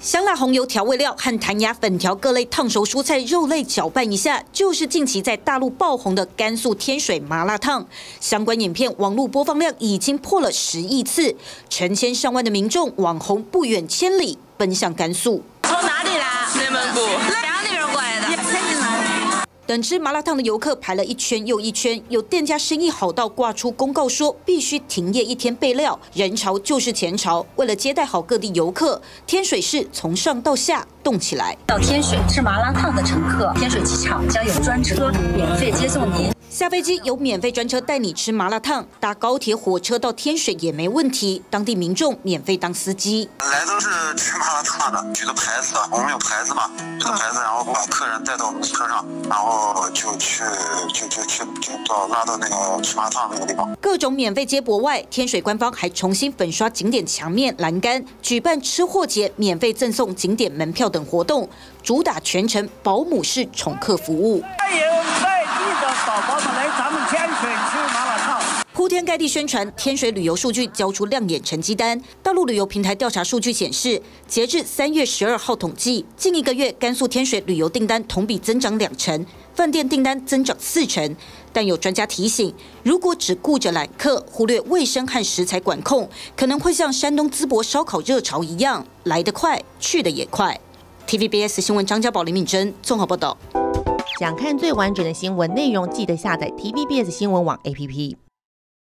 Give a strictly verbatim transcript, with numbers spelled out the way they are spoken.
香辣红油调味料和弹牙粉条各类烫熟蔬菜、肉类搅拌一下，就是近期在大陆爆红的甘肃天水麻辣烫。相关影片网络播放量已经破了十亿次，成千上万的民众网红不远千里奔向甘肃。 从哪里来？内蒙古。两里人过来的。 等吃麻辣烫的游客排了一圈又一圈，有店家生意好到挂出公告说必须停业一天备料，人潮就是钱潮。为了接待好各地游客，天水市从上到下动起来。 到天水吃麻辣烫的乘客，天水机场将有专车免费接送您。 下飞机有免费专车带你吃麻辣烫，搭高铁、火车到天水也没问题。当地民众免费当司机， 来都是吃麻辣烫的，举个牌子，我们有牌子嘛，举个牌子，然后把客人带到我们车上，然后就去就就去就到拉到那个吃麻辣烫那个地方。 各种免费接驳外，天水官方还重新粉刷景点墙面栏杆，举办吃货节，免费赠送景点门票等活动，主打全程保姆式宠客服务。 欢迎外地的宝宝们来咱们天水吃麻辣烫。 铺天盖地宣传，天水旅游数据交出亮眼成绩单。大陆旅游平台调查数据显示，截至三月十二号统计，近一个月甘肃天水旅游订单同比增长两成，饭店订单增长四成。但有专家提醒，如果只顾着揽客，忽略卫生和食材管控，可能会像山东淄博烧烤热潮一样，来得快，去得也快。T V B S 新闻张家宝、林敏珍综合报道。 想看最完整的新闻内容，记得下载 T V B S 新闻网 A P P。